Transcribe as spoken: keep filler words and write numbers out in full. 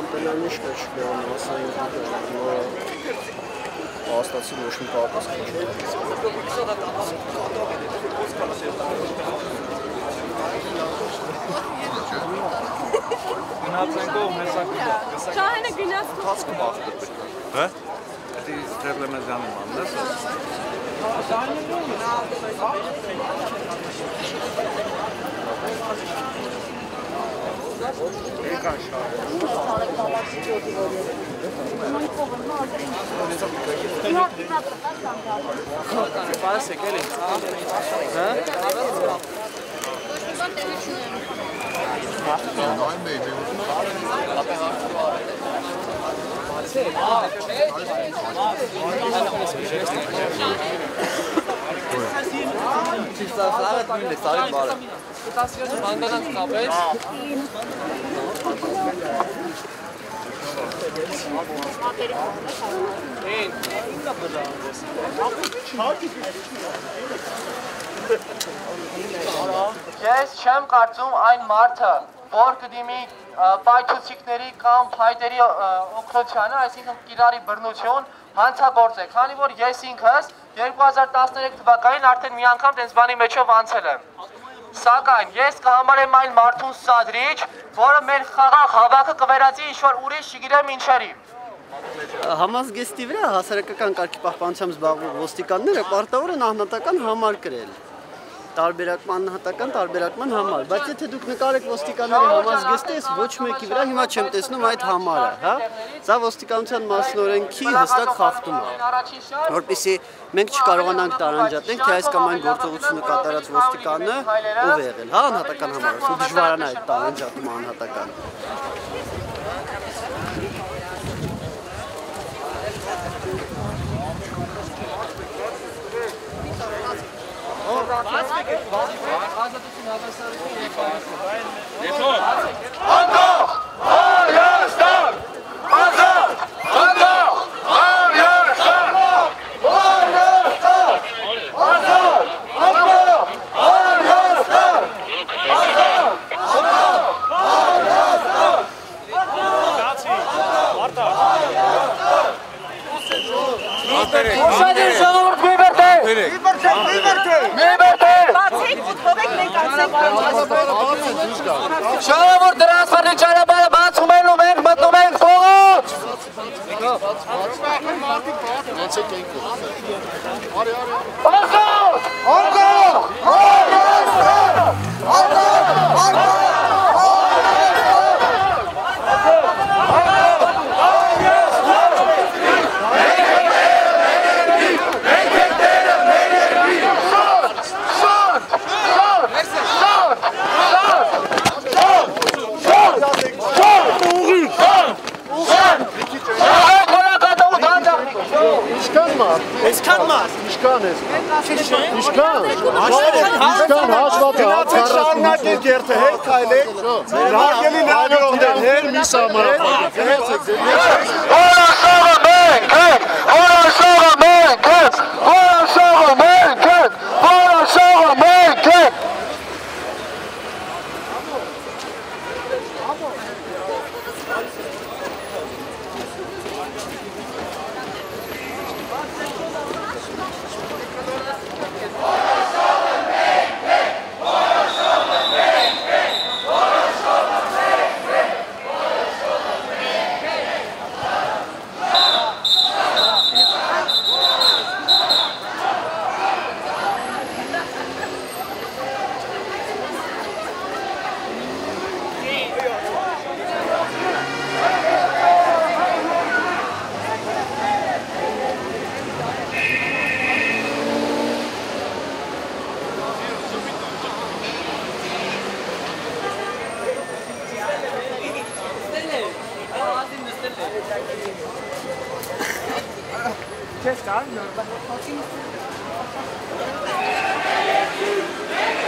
Տնանիշկա չկան, ասային նորը հաստացի ոչ մի պարտաս Գնացենքով մեսակիդա։ Շահենը գնաց Կացկը բախտը։ Հա? Դի Ստրելեմեզյանի մանն ես։ Եկան շահը։ Parece que ele Ես չեմ կարծում այն մարդը, որ կդիմի պայթուցիկների կամ փայտերի օգնությանը, այսինքն իրարի բռնություն, հանցագործ է, քանի որ ես ինքս երկու հազար տասներեք թվականին արդեն մի անգամ տենց բանի մեջով անցել եմ։ Սակայն ես կհամարեմ այն մարդուն սադրիչ, որը մեր խաղաղ հավաքը կվերածի ինչ-որ ուրիշ չգիտեմ ինչերի։ Համազգեստի վրա հասարակական կարգի պահպանությամբ զբաղվող ոստիկանները պարտավոր են անհատական համար կրել։ Տարբերակման անհատական տարբերակման համար, բայց եթե դուք նկարեք ոստիկանների համազգեստը, ես ոչ մեկի վրա հիմա չեմ տեսնում այդ համարը, հա? Սա ոստիկանության մասնօրենքի հստակ խախտում է, որպեսզի մենք չկարողանանք տարանջատենք, թե այս կամ այն գործողությունը կատարած ոստիկանը ով է եղել, հա, անհատական համար, դժվարանա այդ տարանջատումը անհատական։ Շահավոր դրանսպարի ճանապարհը բացում են ու մենք մտնում ենք փողոց։ Այսքան մաս, Իշկան ես։ Իշկան։ Իշկան հաշված է։ շարունակեք երթը, հետ քայլեք։ Հարգելի լավերողներ, հեր մի սահմանափակ։ Գնացեք ձեր։ Որոշողը մենք ենք, որոշողը մենք ենք, որոշողը մենք ենք, որոշողը մենք ենք։ Kes kan,